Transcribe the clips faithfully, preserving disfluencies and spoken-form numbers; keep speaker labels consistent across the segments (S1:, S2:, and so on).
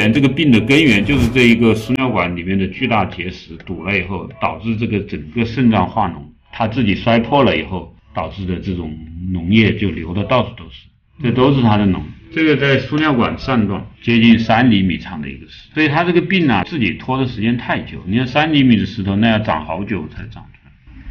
S1: 这个病的根源就是这一个输尿管里面的巨大结石堵了以后，导致这个整个肾脏化脓，它自己摔破了以后导致的这种脓液就流的到处都是，这都是它的脓。这个在输尿管上段接近三厘米长的一个石头，所以它这个病啊自己拖的时间太久，你看三厘米的石头那要长好久才长出来。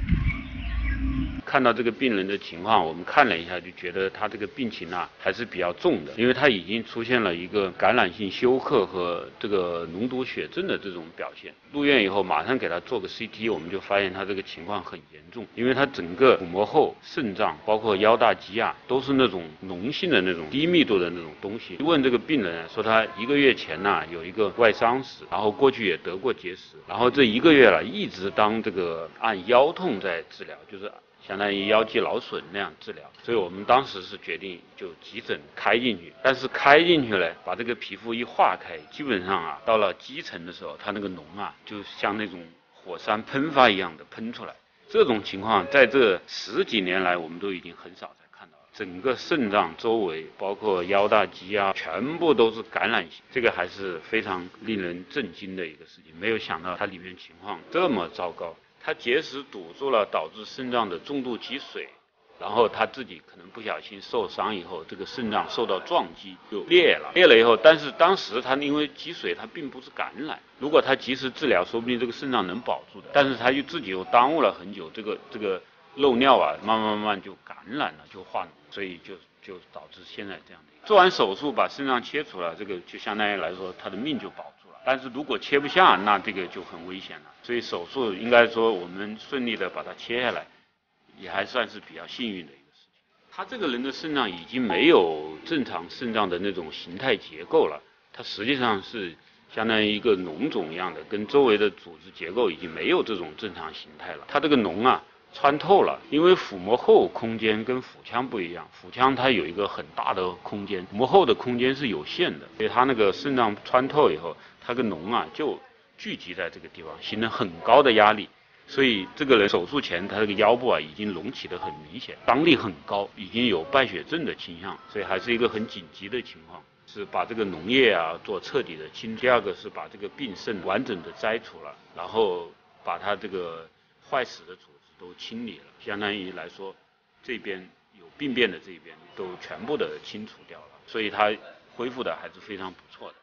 S1: 看到这个病人的情况，我们看了一下，就觉得他这个病情啊还是比较重的，因为他已经出现了一个感染性休克和这个脓毒血症的这种表现。入院以后马上给他做个 C T， 我们就发现他这个情况很严重，因为他整个腹膜后、肾脏包括腰大肌啊都是那种脓性的那种低密度的那种东西。问这个病人说他一个月前呢、啊、有一个外伤史，然后过去也得过结石，然后这一个月了一直当这个按腰痛在治疗，就是相当于腰肌劳损那样治疗，所以我们当时是决定就急诊开进去，但是开进去了，把这个皮肤一化开，基本上啊，到了基层的时候，它那个脓啊，就像那种火山喷发一样的喷出来。这种情况在这十几年来，我们都已经很少再看到了。整个肾脏周围，包括腰大肌啊，全部都是感染性，这个还是非常令人震惊的一个事情。没有想到它里面情况这么糟糕。它结石堵住了，导致肾脏的重度积水，然后他自己可能不小心受伤以后，这个肾脏受到撞击就裂了，裂了以后，但是当时他因为积水，他并不是感染，如果他及时治疗，说不定这个肾脏能保住的，但是他就自己又耽误了很久，这个这个漏尿啊，慢慢慢慢就感染了，就化脓，所以就就导致现在这样的。做完手术把肾脏切除了，这个就相当于来说他的命就保住了。但是如果切不下，那这个就很危险了。所以手术应该说我们顺利的把它切下来，也还算是比较幸运的一个事情。他这个人的肾脏已经没有正常肾脏的那种形态结构了，它实际上是相当于一个脓肿一样的，跟周围的组织结构已经没有这种正常形态了。它这个脓啊穿透了，因为腹膜后空间跟腹腔不一样，腹腔它有一个很大的空间，腹膜后的空间是有限的，所以它那个肾脏穿透以后，它个脓啊就聚集在这个地方，形成很高的压力，所以这个人手术前他这个腰部啊已经隆起得很明显，张力很高，已经有败血症的倾向，所以还是一个很紧急的情况，是把这个脓液啊做彻底的清。第二个是把这个病肾完整的摘除了，然后把它这个坏死的组织都清理了，相当于来说这边有病变的这边都全部的清除掉了，所以它恢复的还是非常不错的。